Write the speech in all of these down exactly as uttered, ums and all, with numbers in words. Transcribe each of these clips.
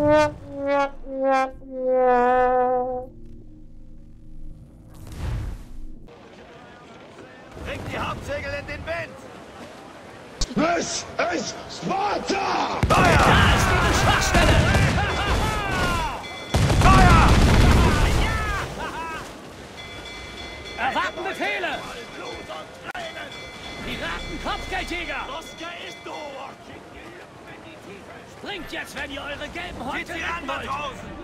Bringt die Hauptsegel in den Wind! Es ist Sparta! Feuer! Da ist diese Schwachstelle! Feuer! Erwarten Befehle! Piraten-Kopfgeldjäger! Springt jetzt, wenn ihr eure gelben Die Häute retten Tyrannen wollt! draußen!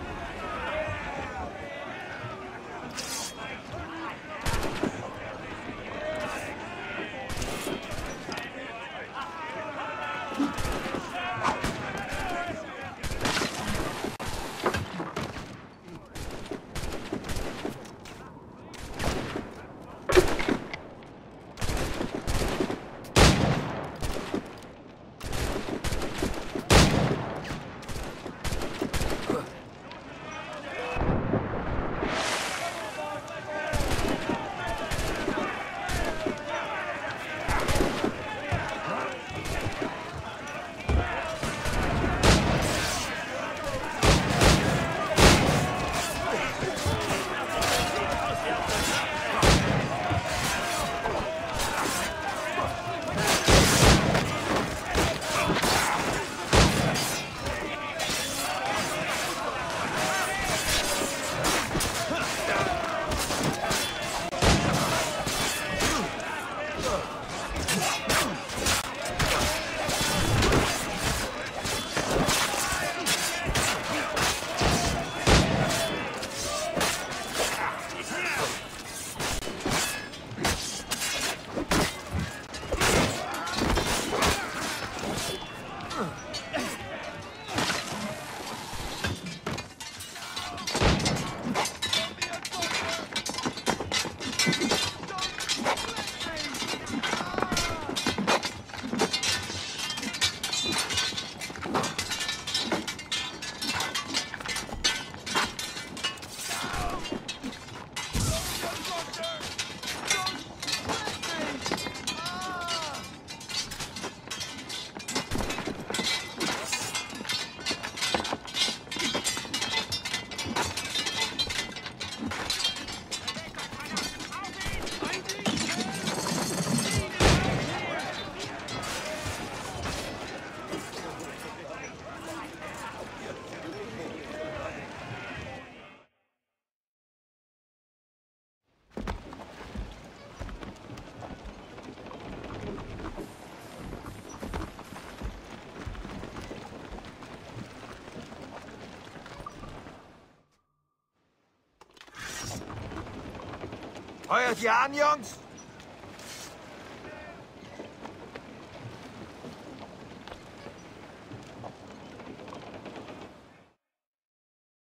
Feuert ihr an, Jungs?